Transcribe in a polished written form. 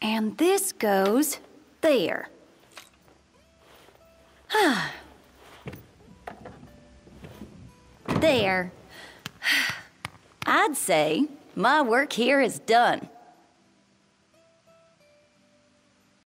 And this goes there. There. I'd say my work here is done.